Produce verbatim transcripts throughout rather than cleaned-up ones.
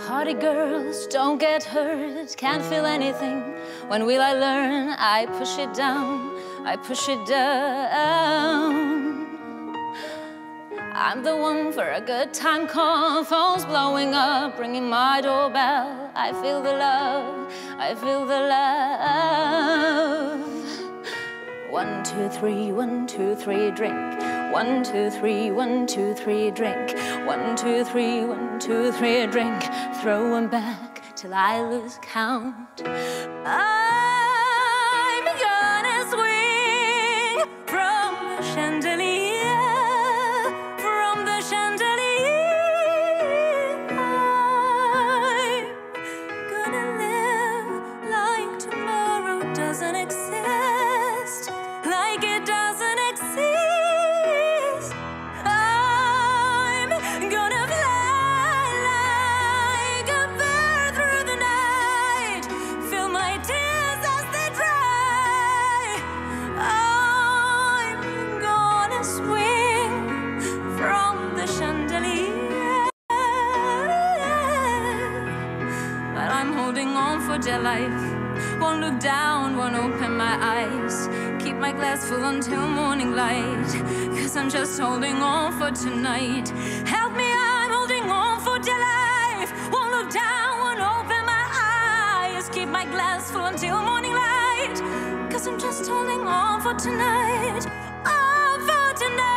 Hardy girls don't get hurt, can't feel anything. When will I learn? I push it down, I push it down. I'm the one for a good time call, phone's blowing up, ringing my doorbell. I feel the love, I feel the love. One, two, three, one, two, three, drink. One, two, three, one, two, three, drink. One, two, three, one, two, three, drink. Throw 'em back till I lose count. I'm gonna swing from the chandelier, from the chandelier. I'm gonna live like tomorrow doesn't exist, like it doesn't exist. Dear life, won't look down, won't open my eyes. Keep my glass full until morning light, cause I'm just holding on for tonight. Help me, I'm holding on for dear life. Won't look down, won't open my eyes. Keep my glass full until morning light, cause I'm just holding on for tonight. On for tonight.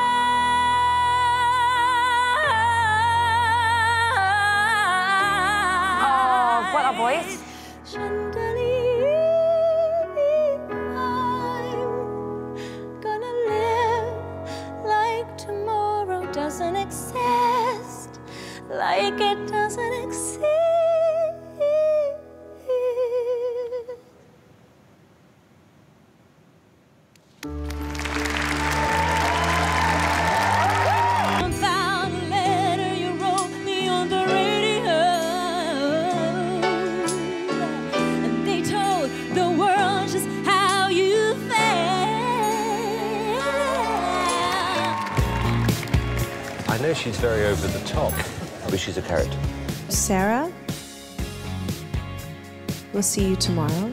Oh, what a voice. Chandelier, I'm gonna live like tomorrow doesn't exist, like it doesn't exist. I know she's very over the top, but she's a character. Sarah, we'll see you tomorrow.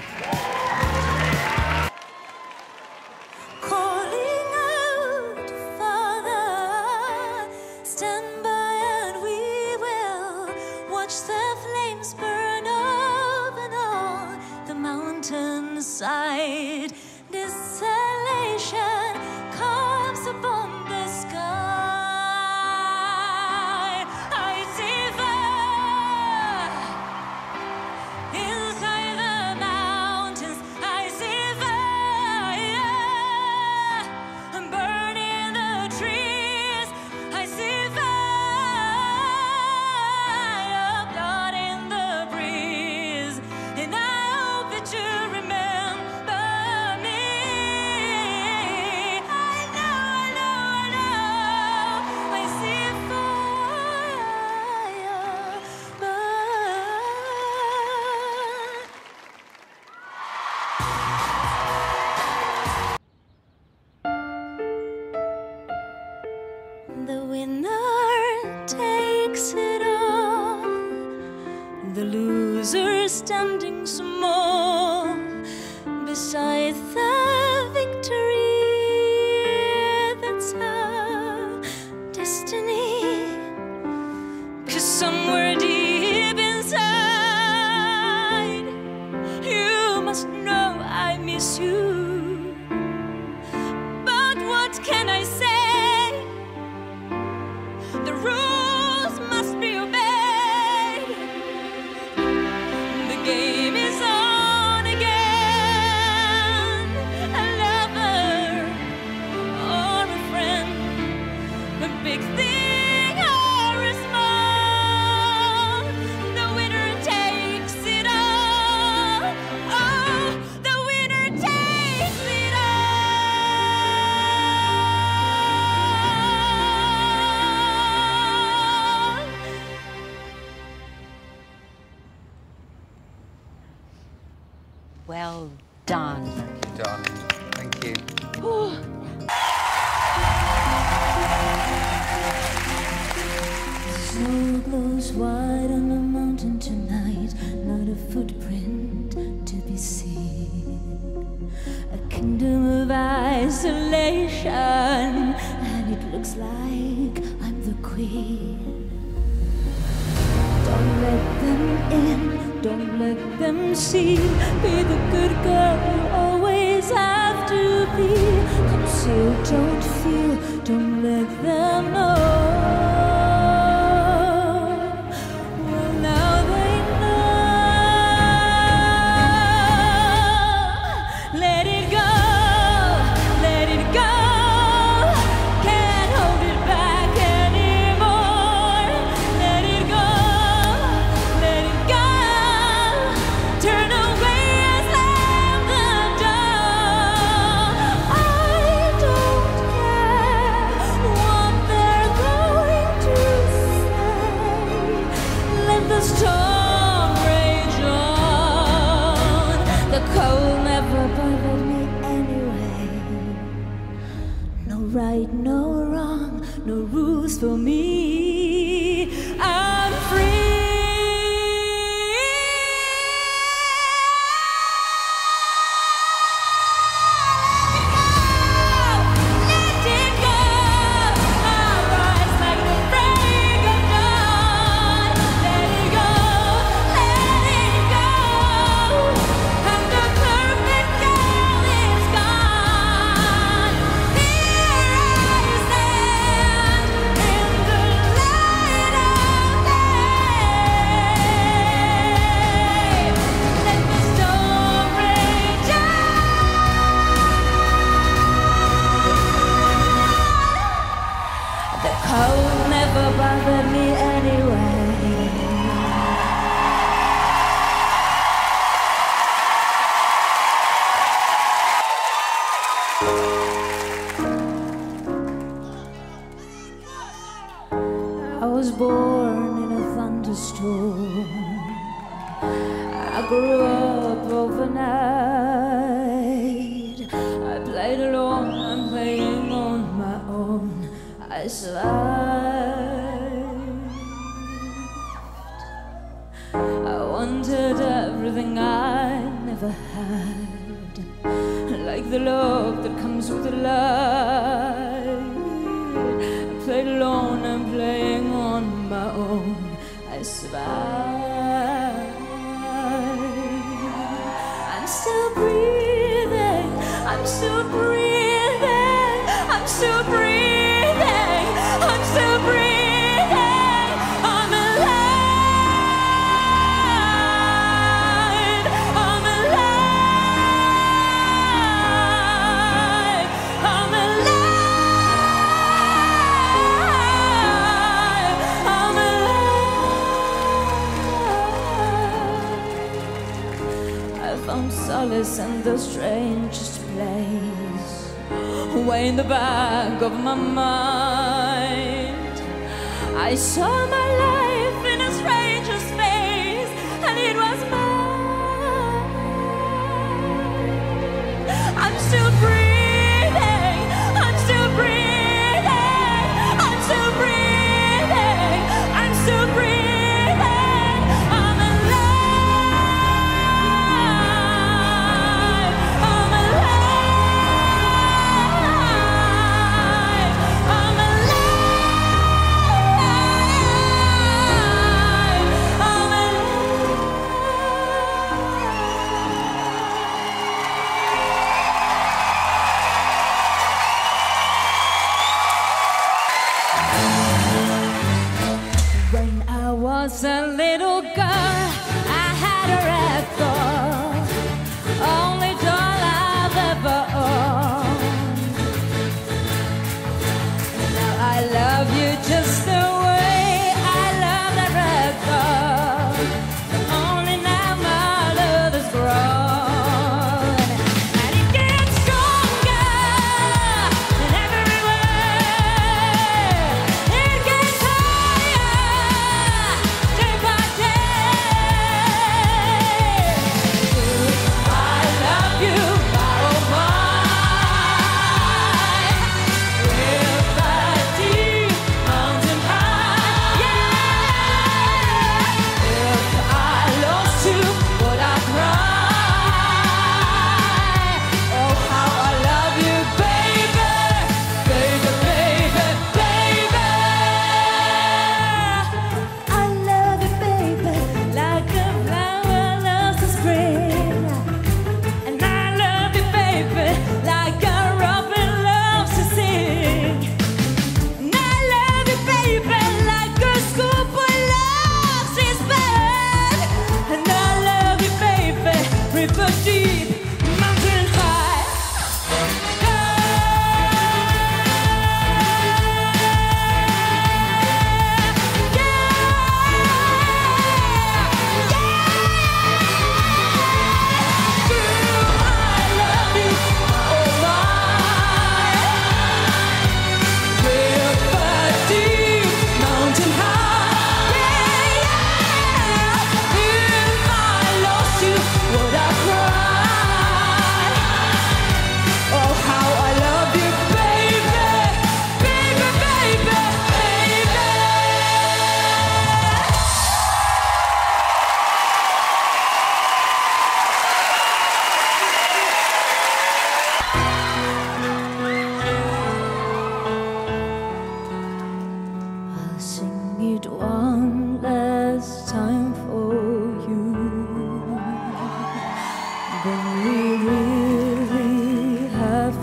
Calling out, Father, stand by and we will watch the flames burn up and on the mountainside. Desolation comes upon the sky. The winner takes it all, the loser standing small beside the victory. That's our destiny, 'cause somewhere deep inside you must know I miss you. But what can I say? The rules must be obeyed. The game is on again. kingdom of isolation, and it looks like I'm the queen. Don't let them in, don't let them see. Be the good girl you always have to be. Conceal, don't feel, don't let them know. Well, now they know. Let it go, let it go. Can't hold it back anymore. Let it go, let it go. Turn away and slam the door. I don't care what they're going to say. Let the storm rage on. The cold never bothered me anyway. No right, no wrong, no rules for me. I'm free. Let it go. I'll rise like the break of dawn. Let it go, let it go. And the perfect girl is gone. Here I stand in the light of day. Let the storm rage on. The cold never bothered me anyway. I was born in a thunderstorm. I grew up overnight. I played alone, I'm playing on my own. I survived. I wanted everything I never had, like the love that comes with the light. I played alone, I'm playing on my own. I survived. I'm still breathing, I'm still breathing, I'm still breathing, I'm still breathing. I'm alive, I'm alive, I'm alive, I'm alive. I found solace in the strangest place, way in the back of my mind. I saw my life in a stranger's face, and it was mine. I'm still breathing, I'm still breathing, I'm still breathing, I'm still breathing. I'm alive, I'm alive, I'm alive, I'm alive.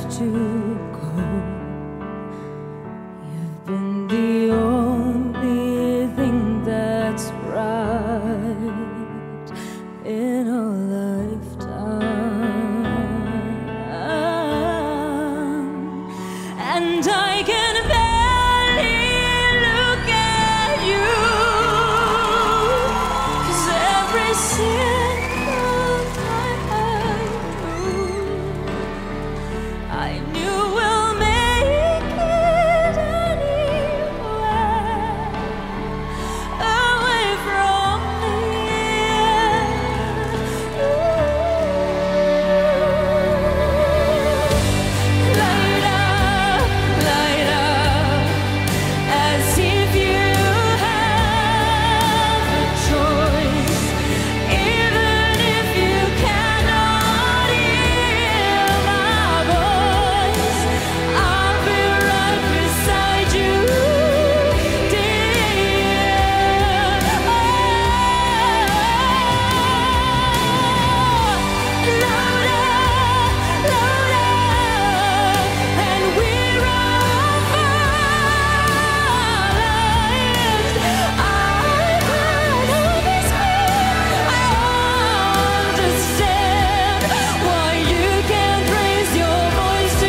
to go. You've been the only thing that's right in a lifetime, and I can barely look at you, 'cause every single time I do, I knew we'll make it anywhere, away from here. Light up, light up, as if you have a choice, even if you cannot hear my voice. I'll be right beside you, dear. Louder, louder, and we're all lives. I've heard all this pain. I understand why you can't raise your voice to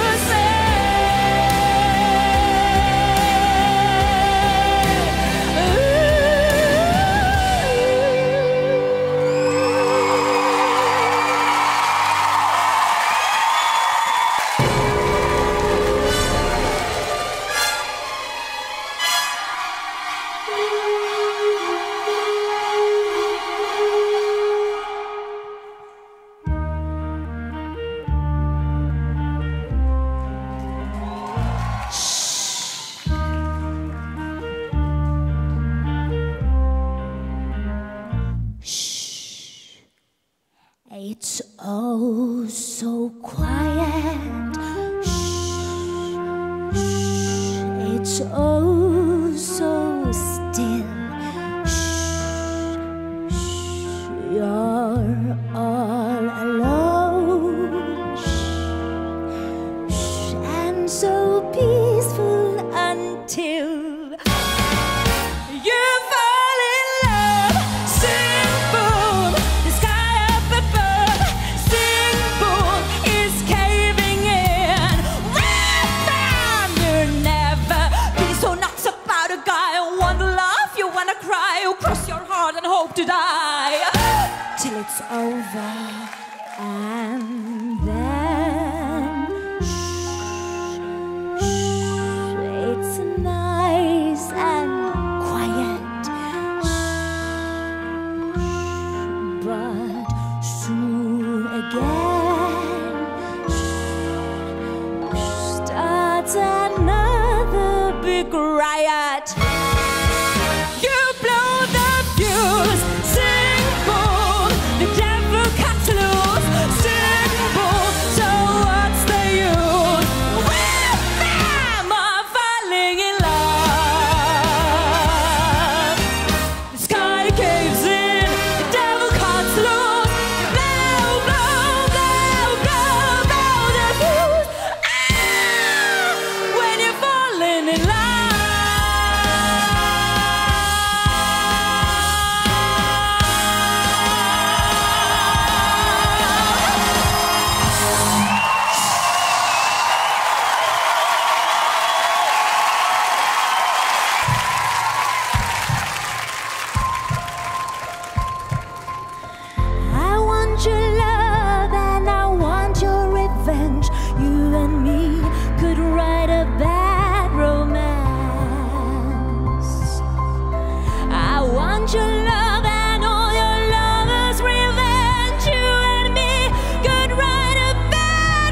It's oh so quiet. Shh, shh. It's oh so still. Shh, shh. You're all alone. Shh, shh. And so peaceful until you fall in love. Sing boom, the sky up above. Sing boom, is caving in. Red thunder, never be so nuts about a guy. Wanna laugh, you wanna cry. You cross your heart and hope to die till it's over, and then shh, shh. It's nice and quiet. Shh, but soon again shh, starts another big riot. You blow the fuse. Sing boom, the devil cuts loose. Sing boom, so what's the use? With them are falling in love. The sky caves in, the devil cuts loose. Blow, blow, blow, blow, blow the fuse. Ah, when you're falling in love. I want your love and I want your revenge. You and me could write a bad romance. I want your love and all your lovers' revenge. You and me could write a bad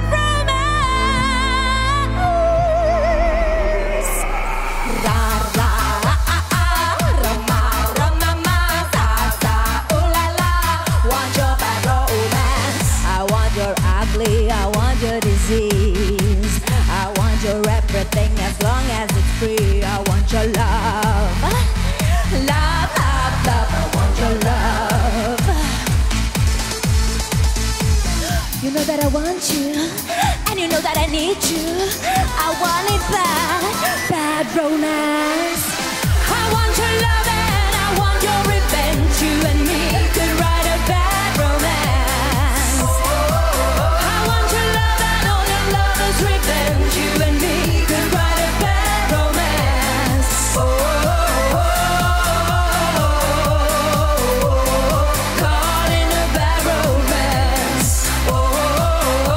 romance. Ra ra ah ah ah, ra ma ra ma ma, sa sa ooh la la. Want your bad romance. I want your ugly. I want your disease. I want your everything as long as it's free. I want your love, love, love, love. I want your love. You know that I want you, and you know that I need you. I want it bad, bad romance. I want your love and I want your revenge. You and me could write a bad romance. I want your love and all your lovers' revenge. You and me could write a bad romance. Oh, oh, oh, oh, caught in a bad romance. Oh, oh,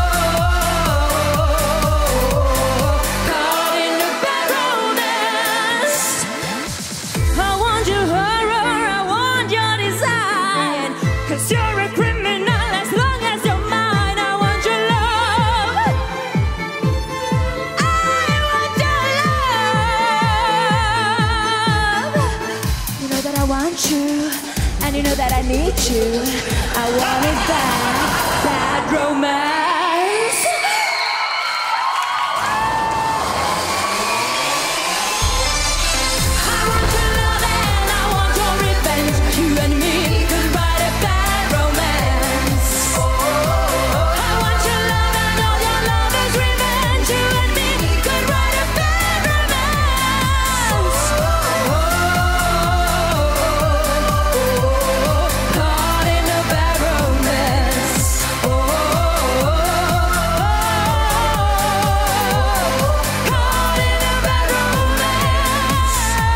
oh, caught in a bad romance. I want your horror, I want your design. 'Cause you're a criminal as long as you're mine. I want your love, I want your love. You know that I want you, and you know that I need you. I want it bad, bad romance. I want your love and I want your revenge. You and me could write a bad romance. I want your love and all your lovers' revenge. You and me could write a bad romance. Caught in a bad romance. Caught in a bad romance.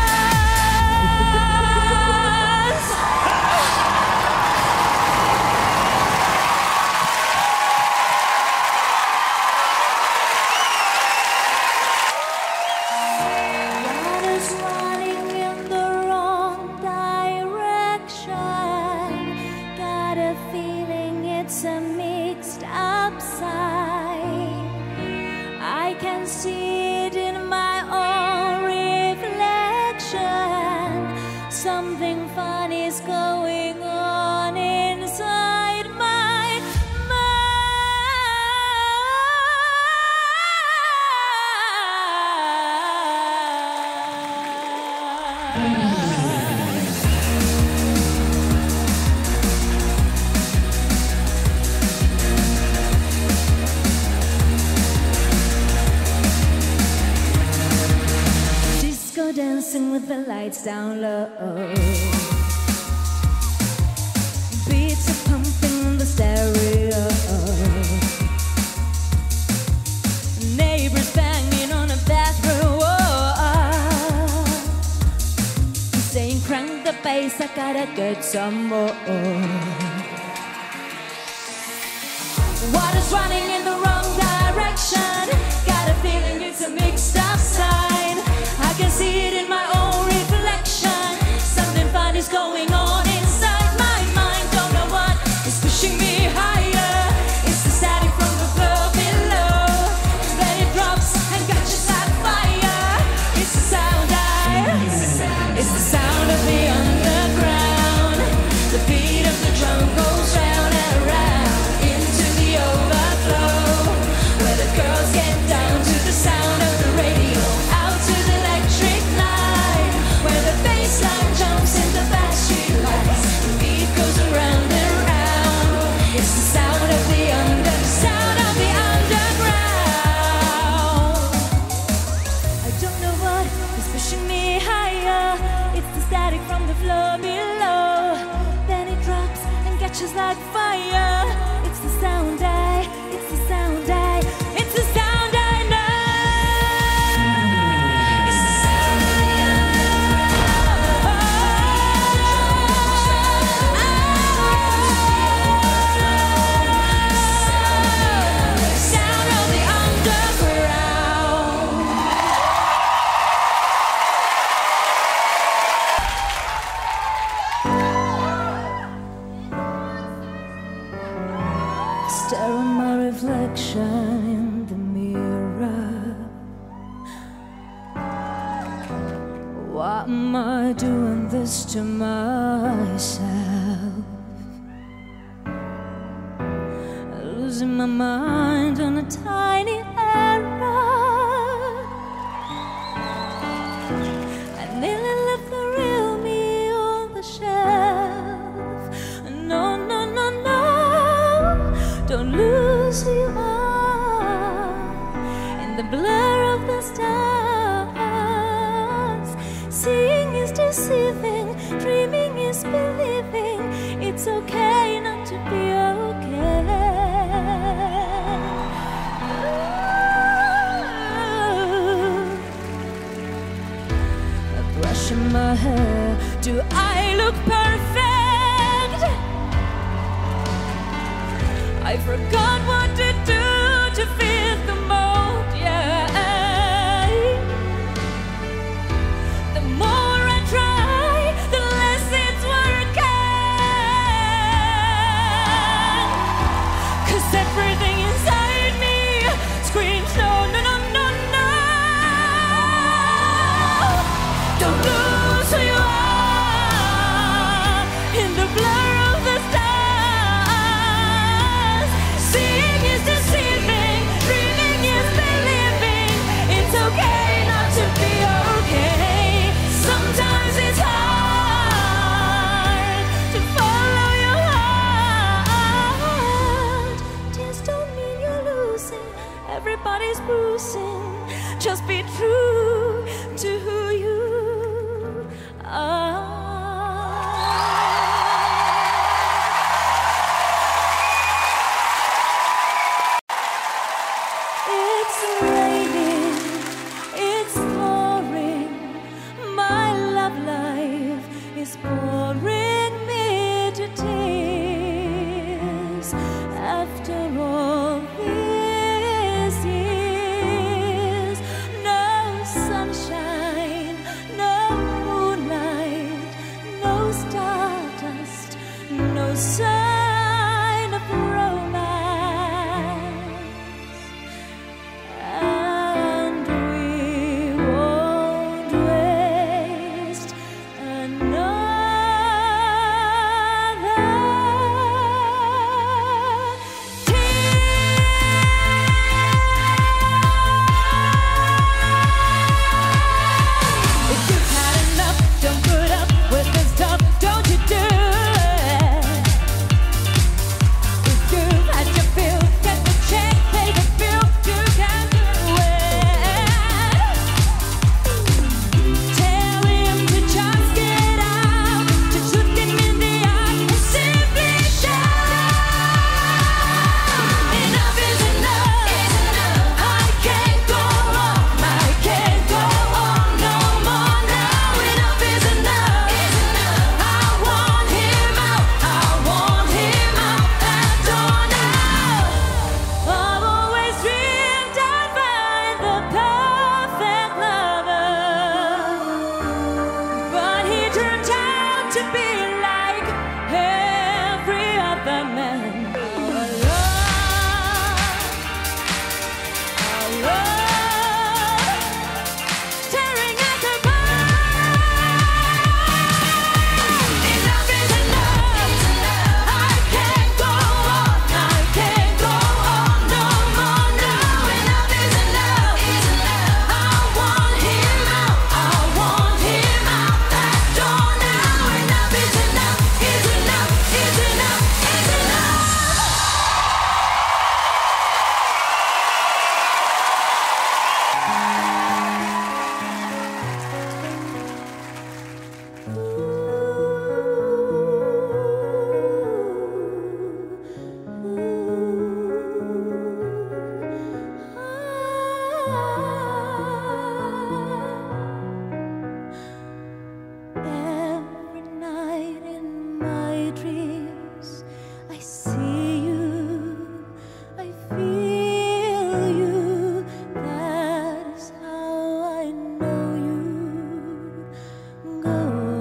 Water's running in the wrong direction. Got a feeling it's a mixed up sign. I can see it in my own reflection. Something funny's going on inside my mind. Disco dancing with the lights down low. Beats are pumping in the stereo. Neighbors banging on a bathroom wall, saying crank the bass, I gotta get some more. Water's running in the wrong direction. Got a feeling it's a mixed up sign. I can see it in my own reflection. Something funny's going on inside my mind. Don't know what is pushing me higher. It's the static from the floor below. Then it drops and catches like fire. It's the sound I. It's the sound of the underground. The beat of the drum goes round and round into the overflow, where the girls get down to the sound of the radio, out to the electric light, where the bass line jumps in the backstreet lights. The beat goes around and round. It's the sound of the under, sound of the underground. I don't know what is pushing me higher. It's the static from the floor below. Then it drops and catches like fire. It's the sound I, it's the sound I, it's the sound I know. It's the sound of the underground. Sound of the underground. Stare at my reflection in the mirror. Why am I doing this to myself? Losing my mind on a tiny error. I nearly left the real me on the shelf. No, no, no, no. Don't lose in the blur of the stars. Seeing is deceiving, dreaming is believing. It's okay not to be okay. Ooh. A brush in my hair, do I look perfect? I forgot what to do to fit the mold, yeah. The more I try, the less it's working. 'Cause everything inside me screams no, no, no, no, no. Don't lose who you are in the blur of the stars. Seeing is deceiving, dreaming is believing. It's okay not to be okay. Sometimes it's hard to follow your heart. Tears don't mean you're losing, everybody's bruising. Just be true to who you are. It's raining, it's pouring. My love life is pouring me to tears. After all these years, no sunshine, no moonlight, no stardust, no sign of romance. And we won't waste another tear. If you've had enough, don't put up with this stuff, don't you do it. If you've had your fill, get the check, pay the bill, you can do it. Tell him to just get out, just look him in the eye and simply shout. Enough is enough, I can't go on, I can't go on no more now. Enough is enough, I want him out, I want him out that door now. I've always dreamed I'd find the perfect lover, but he turned out to be like every other man. Our love, our love, tearing at the bone. Enough is enough, I can't go on, I can't go on no more now. Enough is enough, I want him out, I want him out that door now. Enough is enough, is enough, is enough, is enough. Every night in my dreams, I see you, I feel you. That is how I know you go.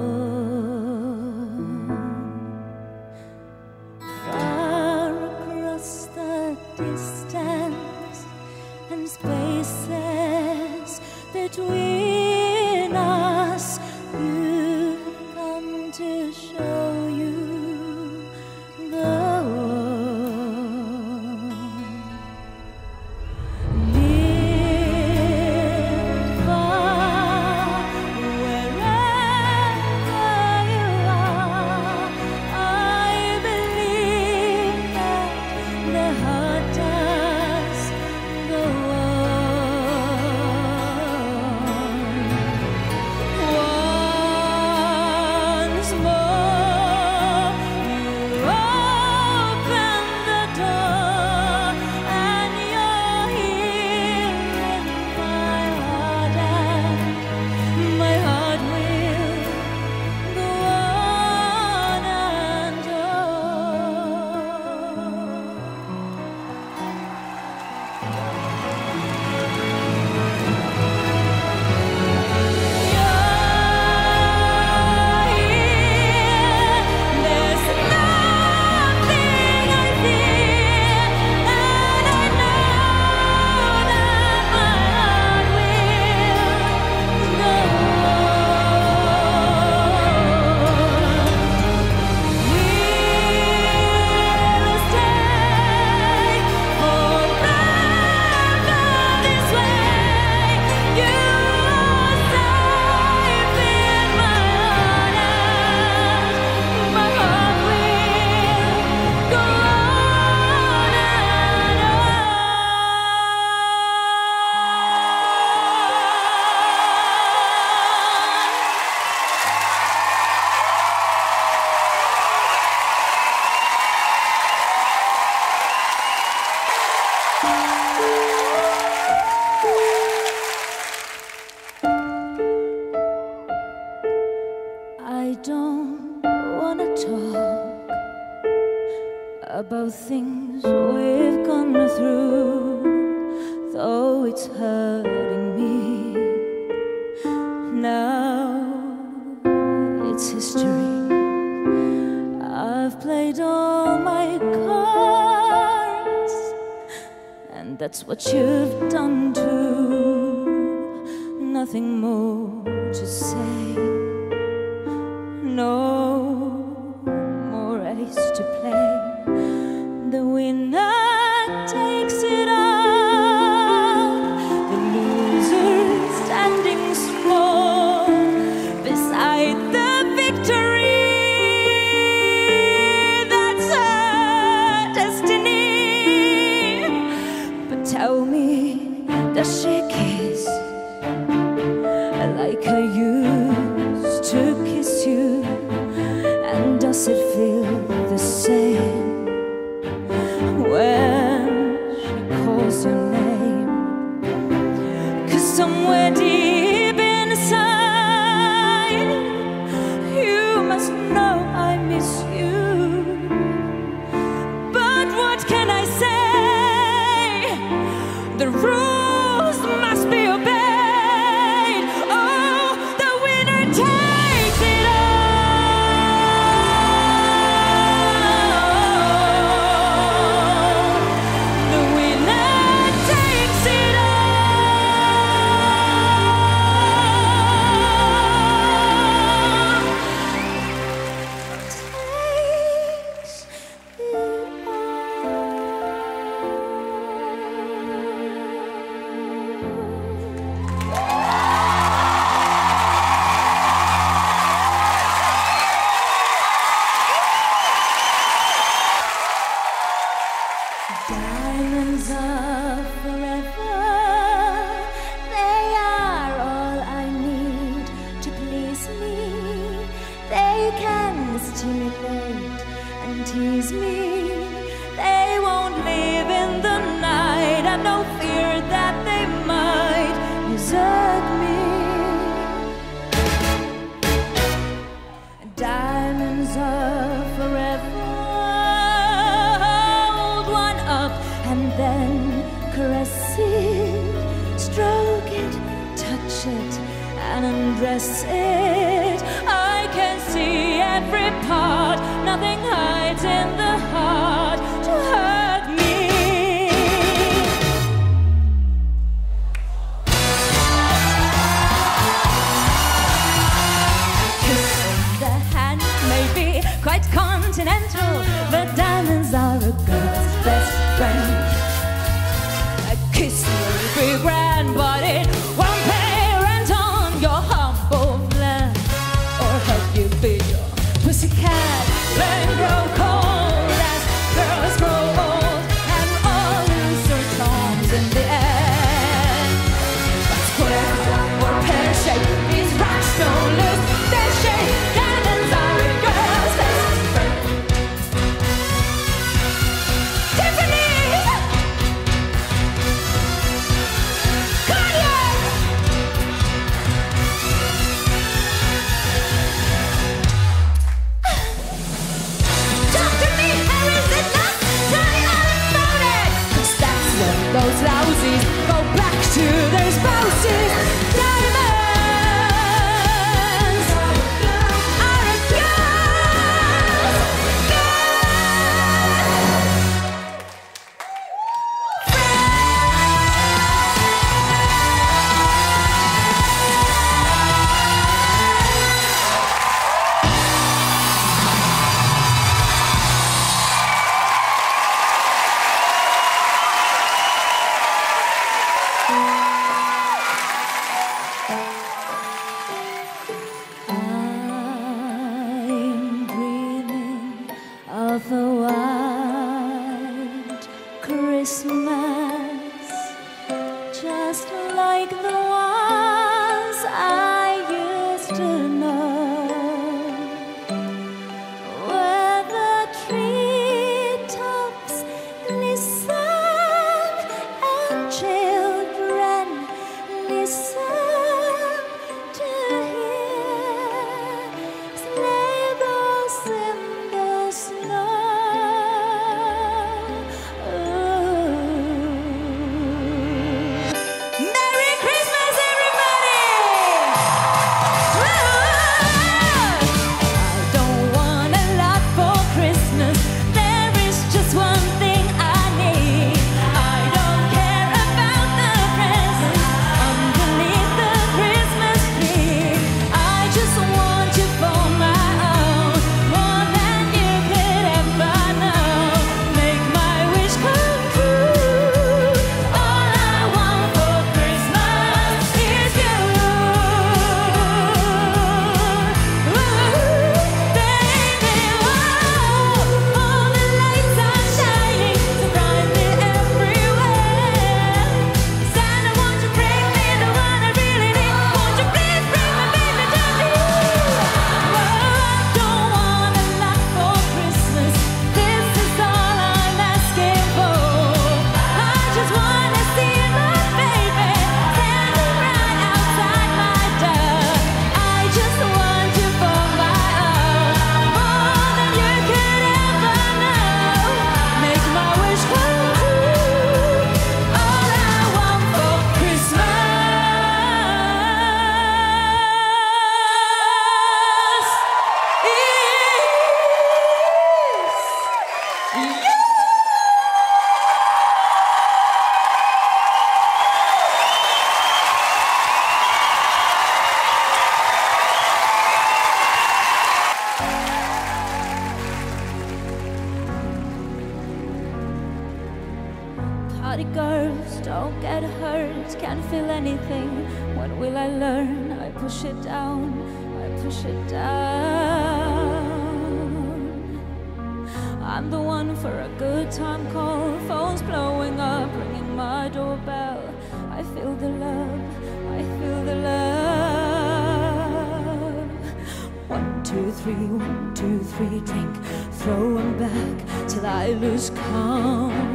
Far across the distance and spaces between us, you've come to show you go. Near, far, wherever you are, I believe that the heart does go on. though it's hurting me. Now it's history. I've played all my cards, and that's what you've done too. Nothing more to say, no more ace to play. The winner takes it all, the loser standing small beside the victory. That's her destiny. But tell me, does she kiss like I used to kiss you? And does it feel the same when she calls your name? 'Cause somewhere deep inside, you must know I miss you. But what can I say? The rules must be obeyed. Oh, the winner takes it all. The winner takes it all. Takes it Diamonds are forever. They are all I need to please me. They can stimulate and tease me. They won't live in the night. I've no fear that they might desert me. Diamonds are forever. Hold one up and then caress it, stroke it, touch it, and undress it. I can see every part, nothing hides in the heart to hurt me. Kissing the hand may be quite continental, but diamonds are a girl's best friend. A kiss will be grand, but it won't pay rent on your humble land, or help you be your pussycat. Then grow cold as girls grow old, and all lose their charms in the end. But square or pear-shaped, these rocks don't lose their shape. Diamonds are a girl's best friend. Tiffany's, Cartier, talk to me, Harris, it's not tell me all about it. 'Cause that's when those lousies go back to their spouses. Diamonds are a girl's I'm dreaming of a white Christmas, just like the ones I used to know, where the treetops listen and children listen to hear sleigh bells in the snow. Ooh. get hurt, can't feel anything. When will I learn? I push it down, I push it down. I'm the one for a good time call, phone's blowing up, ringing my doorbell. I feel the love, I feel the love. One, two, three, one, two, three, drink, throw 'em back till I lose count.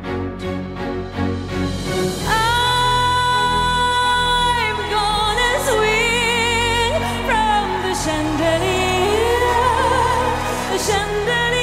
I'm gonna swing from the chandelier, the chandelier.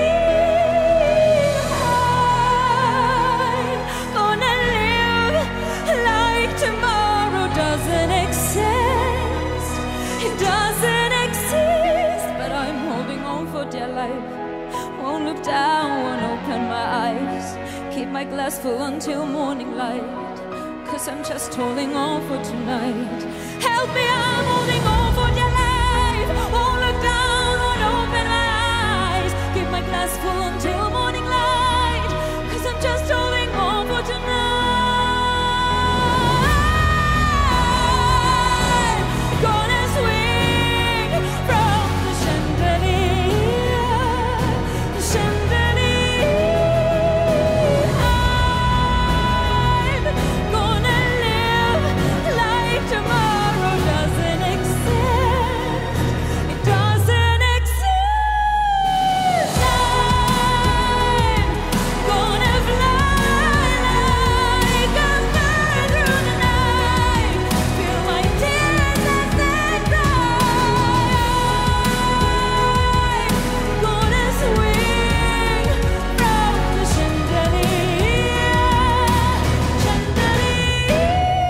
Won't look down, won't open my eyes. Keep my glass full until morning light, 'cause I'm just holding on for tonight. Help me, I'm holding on for dear life. Won't look down, won't open my eyes. Keep my glass full until morning light, 'cause I'm just holding on for tonight. Gonna swing from the chandelier, the chandelier. I'm gonna live like tomorrow doesn't exist. It doesn't exist. I'm gonna fly like a bird through the night. Feel my tears as they cry. Gonna swing from the chandelier, chandelier.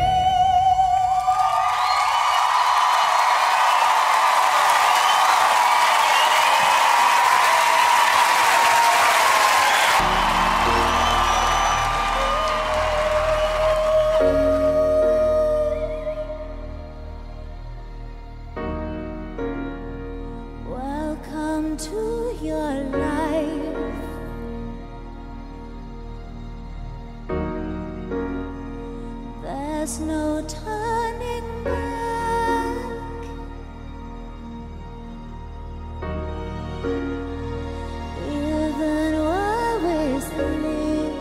Welcome to your life. There's no turning back. Even while we sleep,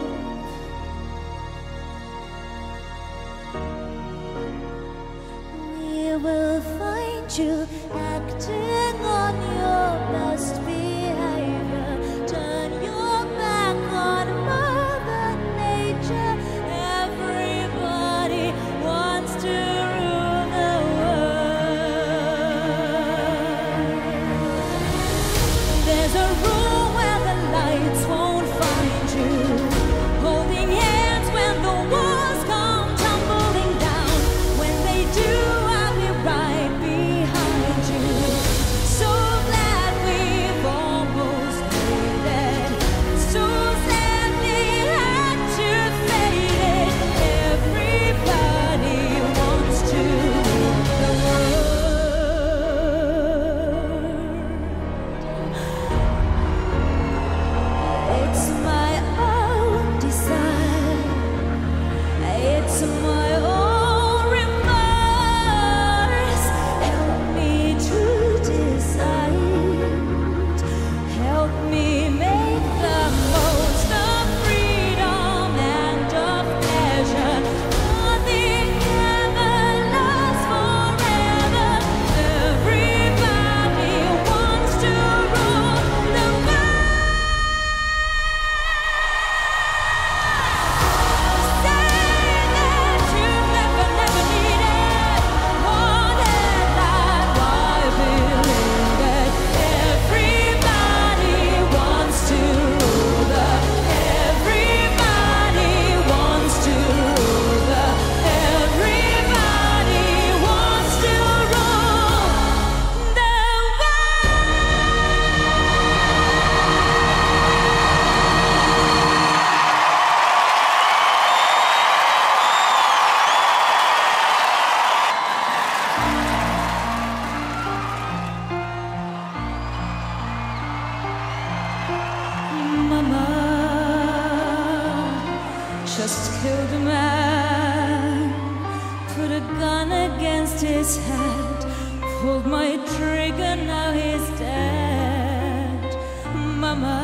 we will find you acting on your best behavior. Turn your back on Mother Nature. Everybody wants to rule the world. There's a room where the lights won't find you. Holding hands when the walls come tumbling down. When they do, I'll be right behind you. So glad we pulled my trigger, now he's dead. Mama,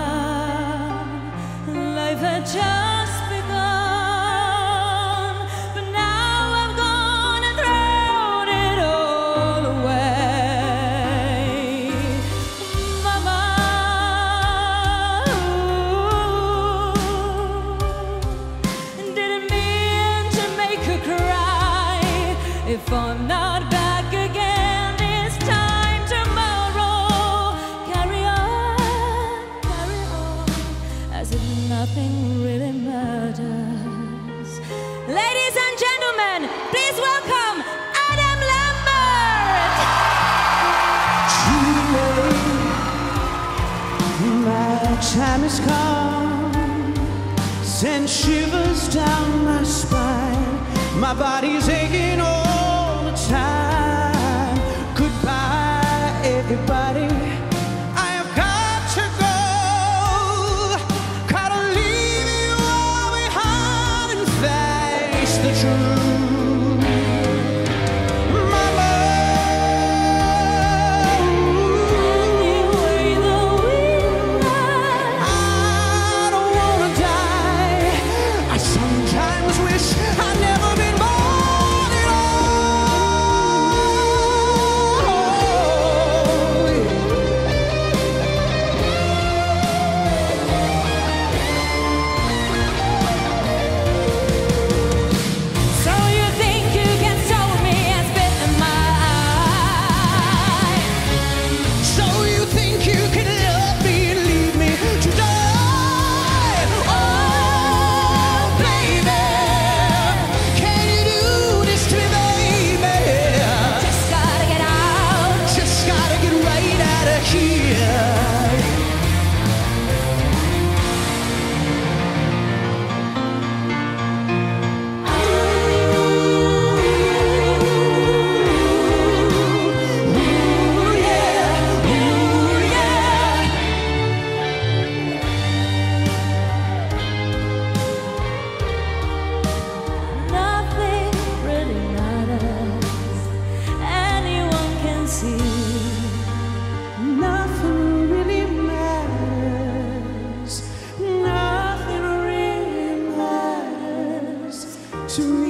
life had just begun, but now I've gone and thrown it all away. Mama, didn't mean to make her cry. If I'm not back again this time tomorrow, carry on, carry on, as if nothing really matters. Ladies and gentlemen, please welcome Adam Lambert. Too late, my time has come, send shivers down my spine, my body's aching all the time. Goodbye, everybody, I have got to go. Gotta leave you all behind and face the truth. Mama, Anyway, the wind I don't wanna die. I sometimes wish I'd never been born at So you think you can stone me and spit in my eye? So you think you can love me and leave me to die? Oh, baby, can you do this to me, baby? Just gotta get out. Just gotta get right out of here. Ooh, yeah, ooh, yeah. Nothing really matters. Anyone can see. Nothing really matters. Nothing really matters to me.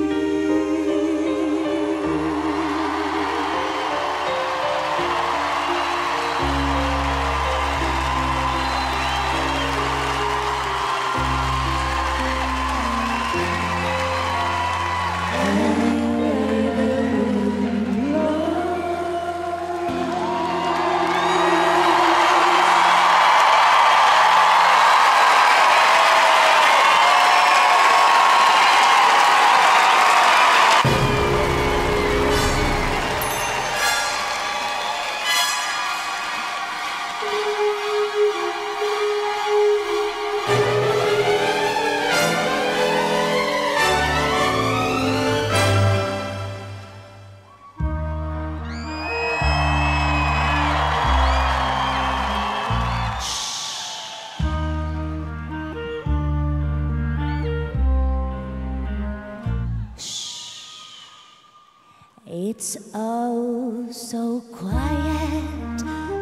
It's oh so quiet.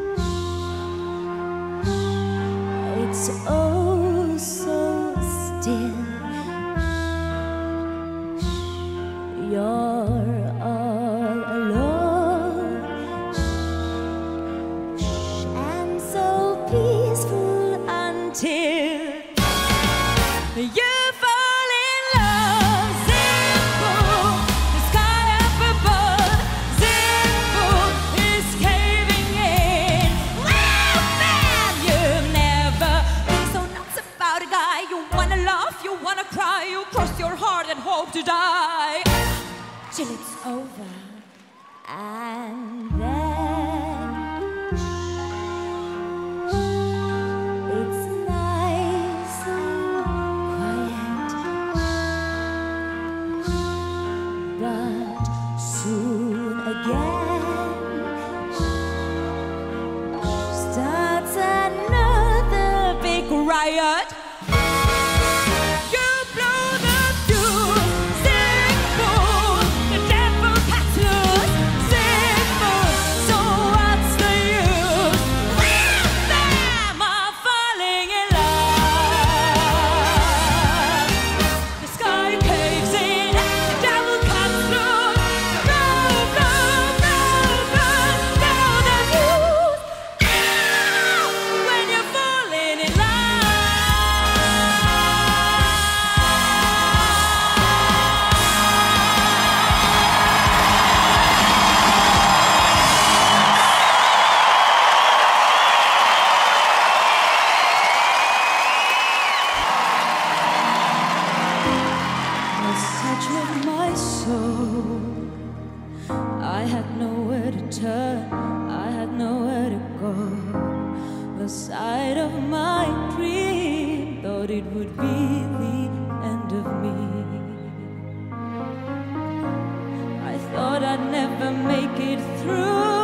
It's oh so still. You're all alone and so peaceful until you fall in love. Simple, the sky up above. Simple is caving in. Well, man, you've never been so nuts about a guy. You wanna laugh, you wanna cry, you cross your heart and hope to die till it's over, and then it's nice and quiet, but soon again starts another big riot. You blow the fuse, sing fool, the devil cuts loose, sing fool. I had nowhere to turn, I had nowhere to go. The sight of my dream thought it would be the end of me. I thought I'd never make it through.